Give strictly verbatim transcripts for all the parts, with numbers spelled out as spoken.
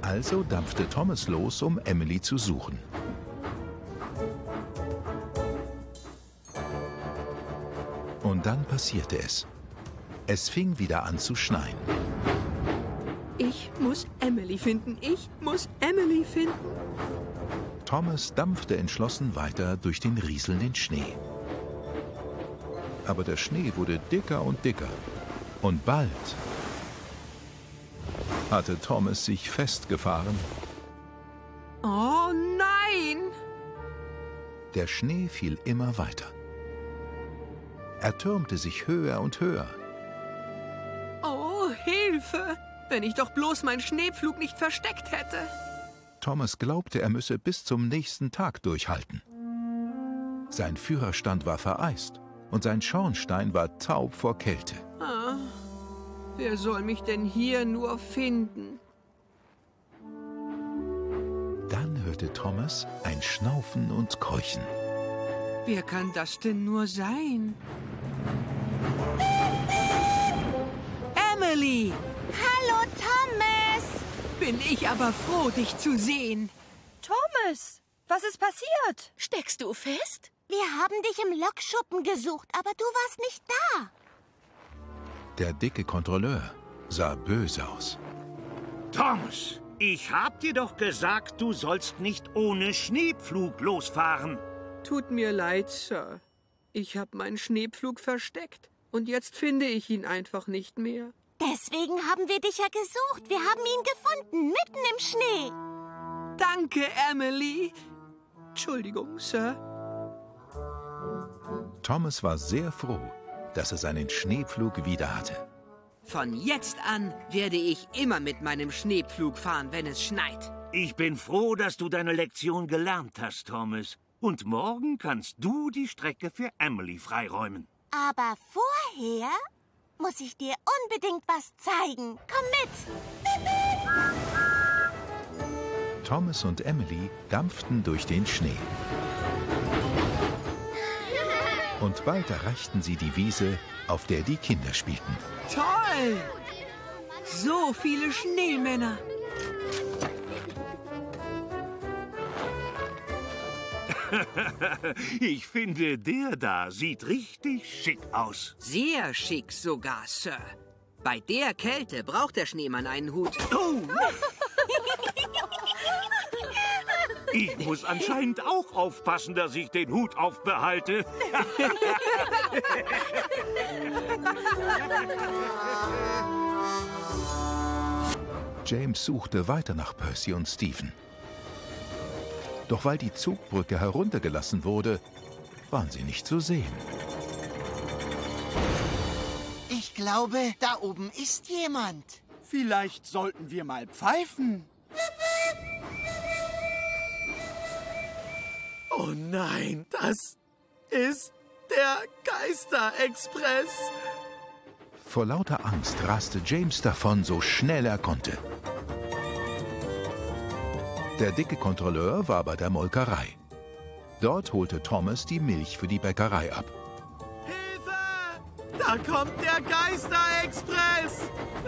Also dampfte Thomas los, um Emily zu suchen. Und dann passierte es. Es fing wieder an zu schneien. Ich muss Emily finden. Ich muss Emily finden. Thomas dampfte entschlossen weiter durch den rieselnden Schnee. Aber der Schnee wurde dicker und dicker. Und bald hatte Thomas sich festgefahren. Oh nein! Der Schnee fiel immer weiter. Er türmte sich höher und höher. Oh, Hilfe! Wenn ich doch bloß meinen Schneepflug nicht versteckt hätte. Thomas glaubte, er müsse bis zum nächsten Tag durchhalten. Sein Führerstand war vereist und sein Schornstein war taub vor Kälte. Ah, wer soll mich denn hier nur finden? Dann hörte Thomas ein Schnaufen und Keuchen. Wer kann das denn nur sein? Emily! Hallo, Thomas! Bin ich aber froh, dich zu sehen. Thomas, was ist passiert? Steckst du fest? Wir haben dich im Lokschuppen gesucht, aber du warst nicht da. Der dicke Kontrolleur sah böse aus. Thomas, ich hab dir doch gesagt, du sollst nicht ohne Schneepflug losfahren. Tut mir leid, Sir. Ich habe meinen Schneepflug versteckt und jetzt finde ich ihn einfach nicht mehr. Deswegen haben wir dich ja gesucht. Wir haben ihn gefunden, mitten im Schnee. Danke, Emily. Entschuldigung, Sir. Thomas war sehr froh, dass er seinen Schneepflug wieder hatte. Von jetzt an werde ich immer mit meinem Schneepflug fahren, wenn es schneit. Ich bin froh, dass du deine Lektion gelernt hast, Thomas. Und morgen kannst du die Strecke für Emily freiräumen. Aber vorher muss ich dir unbedingt was zeigen. Komm mit! Thomas und Emily dampften durch den Schnee. Und bald erreichten sie die Wiese, auf der die Kinder spielten. Toll! So viele Schneemänner. Ich finde, der da sieht richtig schick aus. Sehr schick sogar, Sir. Bei der Kälte braucht der Schneemann einen Hut. Oh! Ich muss anscheinend auch aufpassen, dass ich den Hut aufbehalte. James suchte weiter nach Percy und Stephen. Doch weil die Zugbrücke heruntergelassen wurde, waren sie nicht zu sehen. Ich glaube, da oben ist jemand. Vielleicht sollten wir mal pfeifen. Oh nein, das ist der Geisterexpress. Vor lauter Angst raste James davon, so schnell er konnte. Der dicke Kontrolleur war bei der Molkerei. Dort holte Thomas die Milch für die Bäckerei ab. Hilfe! Da kommt der Geisterexpress!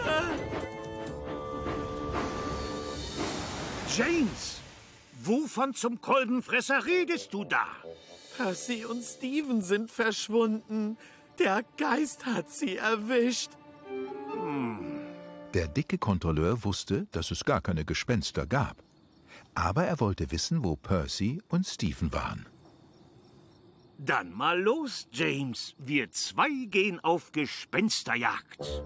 James, wovon zum Kolbenfresser redest du da? Percy und Stephen sind verschwunden. Der Geist hat sie erwischt. Hm. Der dicke Kontrolleur wusste, dass es gar keine Gespenster gab. Aber er wollte wissen, wo Percy und Stephen waren. Dann mal los, James. Wir zwei gehen auf Gespensterjagd.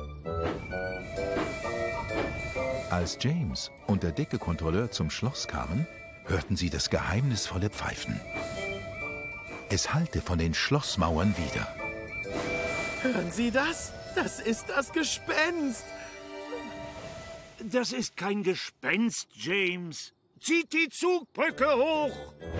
Als James und der dicke Kontrolleur zum Schloss kamen, hörten sie das geheimnisvolle Pfeifen. Es hallte von den Schlossmauern wider. Hören Sie das? Das ist das Gespenst. Das ist kein Gespenst, James. Zieht die Zugbrücke hoch.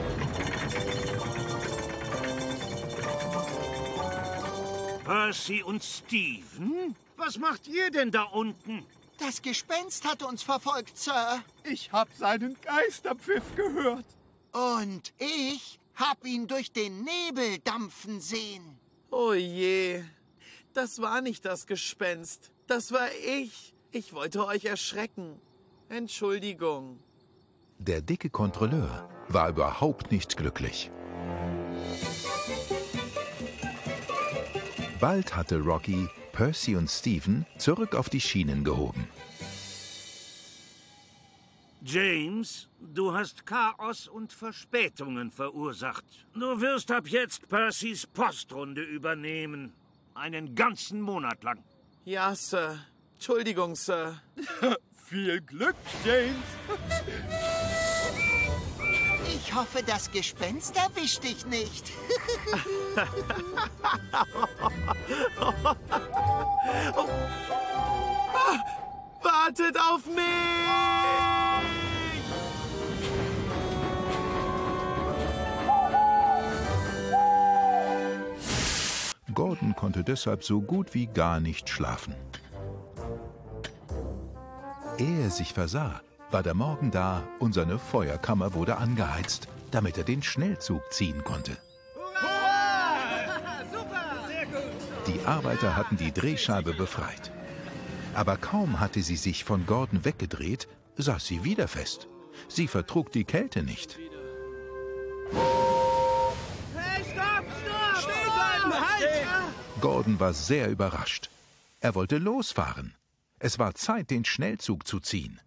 Percy und Stephen? Was macht ihr denn da unten? Das Gespenst hat uns verfolgt, Sir. Ich hab seinen Geisterpfiff gehört. Und ich hab ihn durch den Nebel dampfen sehen. Oh je, das war nicht das Gespenst. Das war ich. Ich wollte euch erschrecken. Entschuldigung. Der dicke Kontrolleur war überhaupt nicht glücklich. Bald hatte Rocky Percy und Stephen zurück auf die Schienen gehoben. James, du hast Chaos und Verspätungen verursacht. Du wirst ab jetzt Percys Postrunde übernehmen. Einen ganzen Monat lang. Ja, Sir. Entschuldigung, Sir. Viel Glück, James. Ich hoffe, das Gespenst erwischt dich nicht. Oh. Ah, wartet auf mich! Gordon konnte deshalb so gut wie gar nicht schlafen. Ehe er sich versah, war der Morgen da und seine Feuerkammer wurde angeheizt, damit er den Schnellzug ziehen konnte. Die Arbeiter hatten die Drehscheibe befreit. Aber kaum hatte sie sich von Gordon weggedreht, saß sie wieder fest. Sie vertrug die Kälte nicht. Hey, stopp, stopp! Stehen bleiben, halt! Gordon war sehr überrascht. Er wollte losfahren. Es war Zeit, den Schnellzug zu ziehen.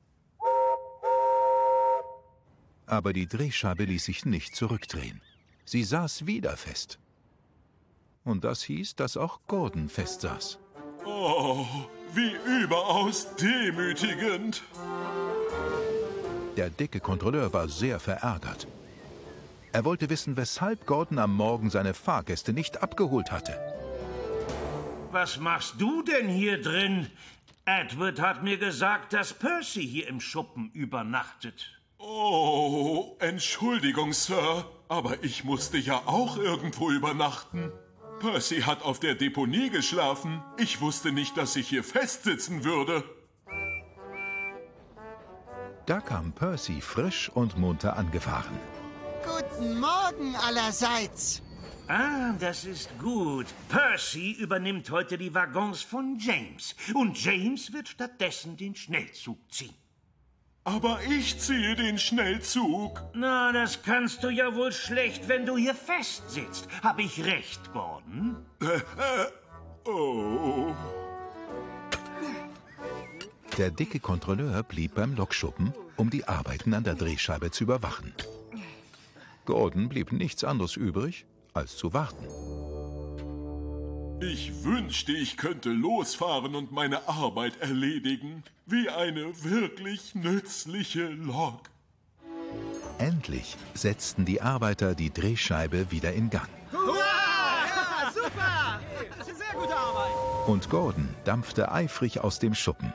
Aber die Drehscheibe ließ sich nicht zurückdrehen. Sie saß wieder fest. Und das hieß, dass auch Gordon festsaß. Oh, wie überaus demütigend. Der dicke Kontrolleur war sehr verärgert. Er wollte wissen, weshalb Gordon am Morgen seine Fahrgäste nicht abgeholt hatte. Was machst du denn hier drin? Edward hat mir gesagt, dass Percy hier im Schuppen übernachtet. Oh, Entschuldigung, Sir, aber ich musste ja auch irgendwo übernachten. Percy hat auf der Deponie geschlafen. Ich wusste nicht, dass ich hier festsitzen würde. Da kam Percy frisch und munter angefahren. Guten Morgen allerseits. Ah, das ist gut. Percy übernimmt heute die Waggons von James. Und James wird stattdessen den Schnellzug ziehen. Aber ich ziehe den Schnellzug. Na, das kannst du ja wohl schlecht, wenn du hier festsitzt. Hab ich recht, Gordon? Äh, äh, oh. Der dicke Kontrolleur blieb beim Lokschuppen, um die Arbeiten an der Drehscheibe zu überwachen. Gordon blieb nichts anderes übrig, als zu warten. Ich wünschte, ich könnte losfahren und meine Arbeit erledigen, wie eine wirklich nützliche Lok. Endlich setzten die Arbeiter die Drehscheibe wieder in Gang. Hurra! Ja, super! Das ist sehr gute Arbeit. Und Gordon dampfte eifrig aus dem Schuppen.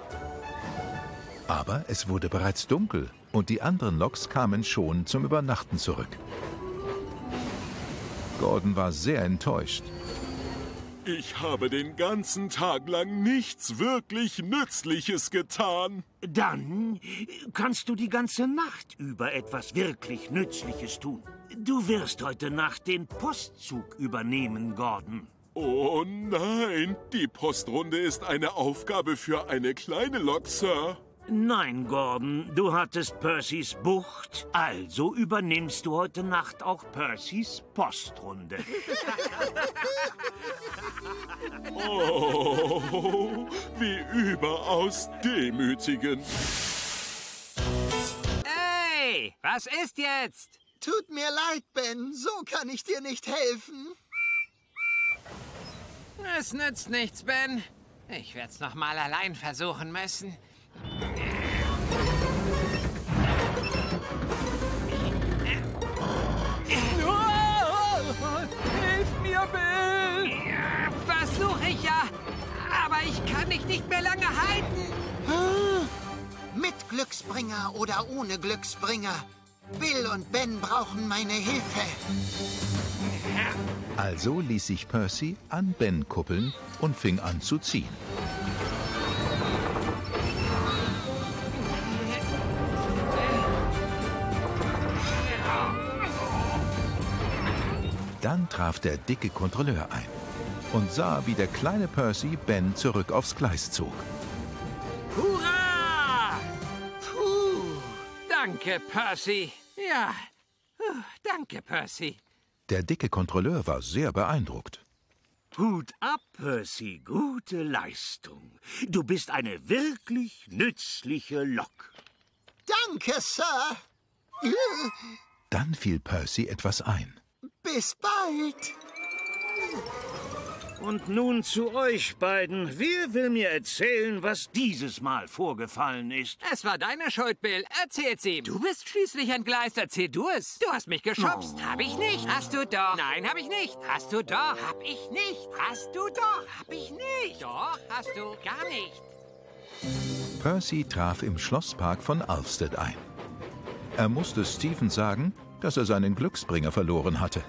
Aber es wurde bereits dunkel und die anderen Loks kamen schon zum Übernachten zurück. Gordon war sehr enttäuscht. Ich habe den ganzen Tag lang nichts wirklich Nützliches getan. Dann kannst du die ganze Nacht über etwas wirklich Nützliches tun. Du wirst heute Nacht den Postzug übernehmen, Gordon. Oh nein, die Postrunde ist eine Aufgabe für eine kleine Lok, Sir. Nein, Gordon, du hattest Percys Bucht, also übernimmst du heute Nacht auch Percys Postrunde. Oh, wie überaus demütigend. Hey, was ist jetzt? Tut mir leid, Ben, so kann ich dir nicht helfen. Es nützt nichts, Ben. Ich werde es noch mal allein versuchen müssen. Hilf mir, Bill! Versuche ich ja, aber ich kann dich nicht mehr lange halten. Mit Glücksbringer oder ohne Glücksbringer. Bill und Ben brauchen meine Hilfe. Also ließ sich Percy an Ben kuppeln und fing an zu ziehen. Dann traf der dicke Kontrolleur ein und sah, wie der kleine Percy Ben zurück aufs Gleis zog. Hurra! Danke, Percy. Ja, uh, danke, Percy. Der dicke Kontrolleur war sehr beeindruckt. Hut ab, Percy, gute Leistung. Du bist eine wirklich nützliche Lok. Danke, Sir. Dann fiel Percy etwas ein. Bis bald. Und nun zu euch beiden. Wer will mir erzählen, was dieses Mal vorgefallen ist? Es war deine Schuld, Bill. Erzähl's ihm. Du bist schließlich entgleist. Erzähl du es. Du hast mich geschubst. Oh. Hab ich nicht. Hast du doch. Nein, hab ich nicht. Hast du doch. Hab ich nicht. Hast du doch. Hab ich nicht. Doch, hast du gar nicht. Percy traf im Schlosspark von Alfsted ein. Er musste Stephen sagen, dass er seinen Glücksbringer verloren hatte.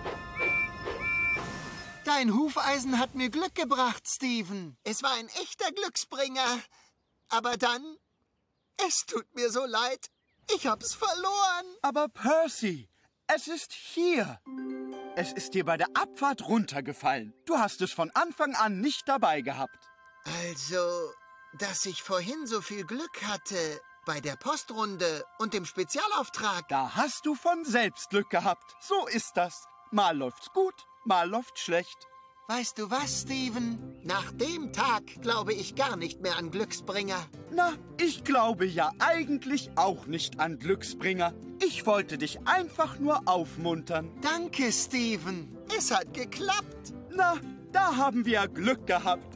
Dein Hufeisen hat mir Glück gebracht, Stephen. Es war ein echter Glücksbringer. Aber dann... Es tut mir so leid. Ich hab's verloren. Aber Percy, es ist hier. Es ist dir bei der Abfahrt runtergefallen. Du hast es von Anfang an nicht dabei gehabt. Also, dass ich vorhin so viel Glück hatte bei der Postrunde und dem Spezialauftrag. Da hast du von selbst Glück gehabt. So ist das. Mal läuft's gut, mal läuft's schlecht. Weißt du was, Stephen? Nach dem Tag glaube ich gar nicht mehr an Glücksbringer. Na, ich glaube ja eigentlich auch nicht an Glücksbringer. Ich wollte dich einfach nur aufmuntern. Danke, Stephen. Es hat geklappt. Na, da haben wir Glück gehabt.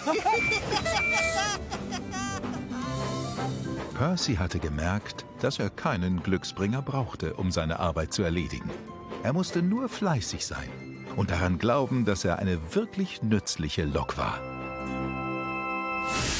Percy hatte gemerkt, dass er keinen Glücksbringer brauchte, um seine Arbeit zu erledigen. Er musste nur fleißig sein und daran glauben, dass er eine wirklich nützliche Lok war.